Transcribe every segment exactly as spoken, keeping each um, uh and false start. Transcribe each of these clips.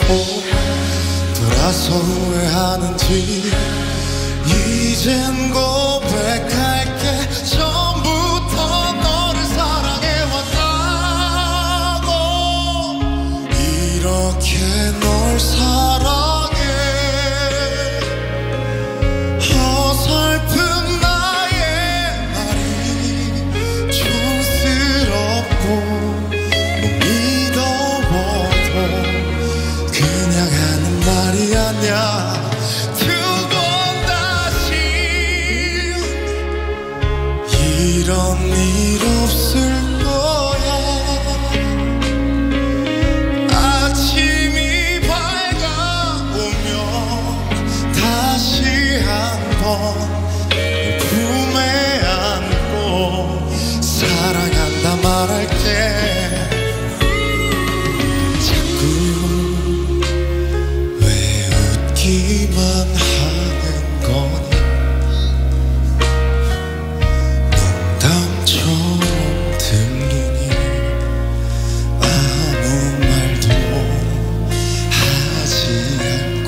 내놓고 돌아서 후회하는지 이젠 고백할게. 처음부터 너를 사랑해왔다고. 이렇게 널 사랑해. 어설픈 나의 말이 촌스럽고 못 믿어워도 그냥 하는 말이 아니야. 이런 일 없을 거야. 아침이 밝아오면 다시 한번 품에 안고 사랑한다 말할게. 자꾸 왜 웃기만 하는 거니. 처럼 들리니 아무 말도 하지 않고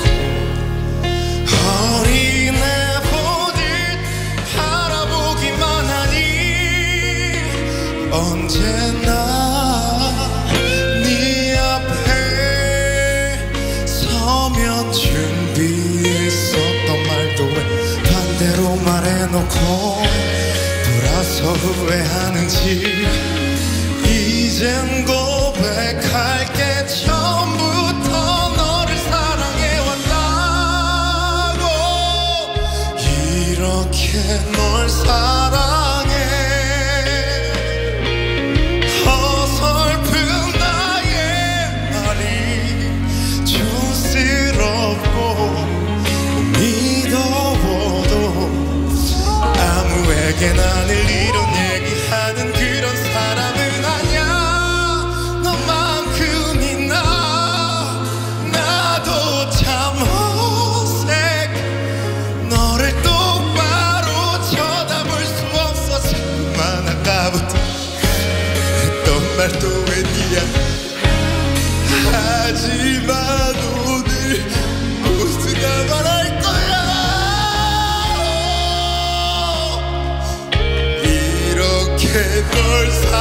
어린애 보듯 바라보기만 하니. 언제나 네 앞에 서면 준비했었던 말도 왜 반대로 말해놓고 돌아서 후회하는지. 이젠 고백할게. 처음부터 너를 사랑해왔다고. 이렇게 널 사랑해. 어설픈 나의 말이 촌스럽고 믿어워도 아무에게나 늘 이런 얘기하는 그런 사람은 아니야. 너만큼이나 나도 참 어색. 너를 똑바로 쳐다볼 수 없어. 자꾸만 아까부터 했던 말도 웬일이야. 하지만 오늘 모두가 말할 거야. 널